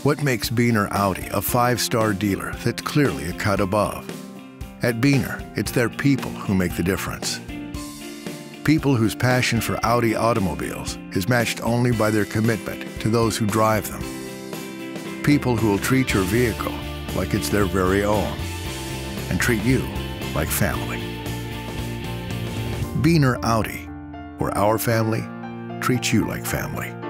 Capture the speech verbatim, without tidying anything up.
What makes Biener Audi a five-star dealer that's clearly a cut above? At Biener, it's their people who make the difference. People whose passion for Audi automobiles is matched only by their commitment to those who drive them. People who will treat your vehicle like it's their very own and treat you like family. Biener Audi, where our family treats you like family.